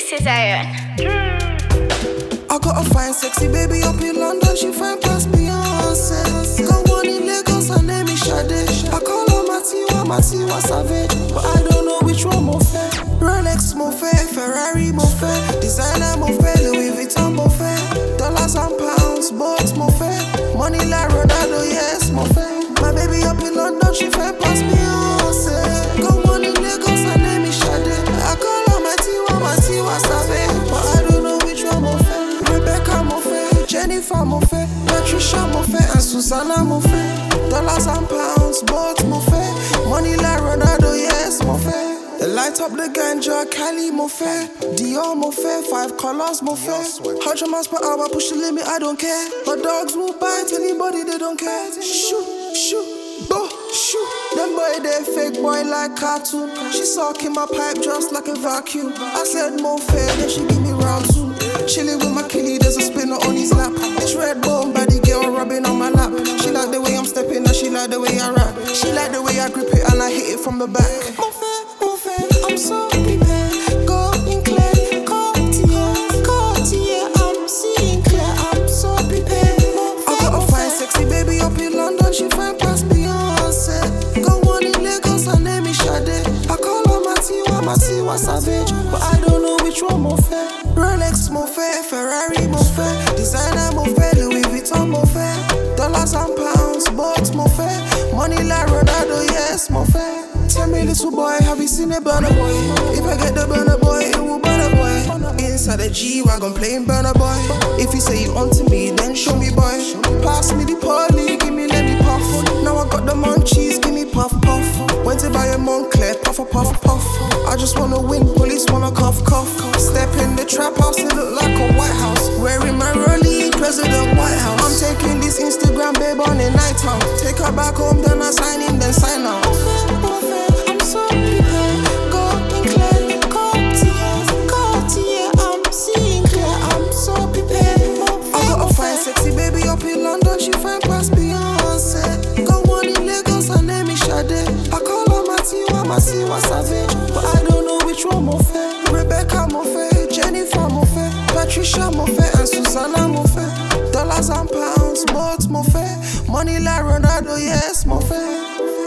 This is Iron. I got a fine, sexy baby up in London. She fine past Beyoncé. Got one in Lagos, her name is Sadè. I call her my tiwa savage, but I don't know which one Mo Fè. Rolex Mo Fè, Ferrari Mo Fè, designer Mo Fè, Louis Vuitton Mo Fè, dollars and pounds, boats Mo Fè, money like Ronaldo, yes Mo Fè. My baby up in London, she fine past Beyoncé. Got one in Lagos, her name is Sadè. I call her my tiwa savage, but I don't know which one Mo Fè. Mo Fè, Jennifer Mo Fè, Patricia Mo Fè, and Susanna Mo Fè. Dollars and pounds, boats Mo Fè, money like Ronaldo, yes Mo Fè. They light up the ganja, cali Mo Fè, Dior Mo Fè, 5 colors Mo Fè. 100 miles per hour, push the limit, I don't care. But dogs will bite anybody, they don't care. Shoot, bow, shoot. Them boy, they fake boy like cartoon. She sucking my pipe just like a vacuum. I said Mo Fè, then she give me round 2. Chilling with my killie, there's a spinner on his lap. This red bone body girl rubbing on my lap. She like the way I'm stepping and she like the way I rap. She like the way I grip it and I hit it from the back. Mo Fè, I'm so prepared. Going clear, Cartier, I'm seeing clear. I'm so prepared. I got a fine, sexy baby up in London. She fine past Beyoncé. Got one in Lagos, her name is Sadè. I call her my tiwa savage, but I don't know which one Mo Fè. Rolex Mo Fè, Ferrari Mo Fè, designer Mo Fè, Louis Vuitton Mo Fè, dollars and pounds, boats Mo Fè, money like Ronaldo, yes Mo Fè. Tell me, little boy, have you seen a burner boy? If I get the burner boy, it will burn a boy. Inside the G-Wagon playing burner boy. If you say you onto me, then show me boy. Pass me the poly, give me, let me puff. Now I got the munchies, give me puff. Went to buy a Moncler, puff. I just wanna win, police wanna cuff. Step in the trap house, it look like a White House. Wearing my Rolex, President White House. I'm taking this Instagram babe on a night out. Take her back home, then I sign in, then sign out. Mo Fè, I'm so prepared. Going clear, Cartier, I'm seeing clear. I'm so prepared. I got a fine, sexy baby up in London. She fine past Beyoncé. Got one in Lagos, her name is Sadè. I call her my tiwa savage, but I don't know which one Mo Fè. Mo Fè, Jennifer Mo Fè, Patricia Mo Fè, and Susanna Mo Fè. Dollars and pounds, boats Mo Fè, money like Ronaldo, yes Mo Fè.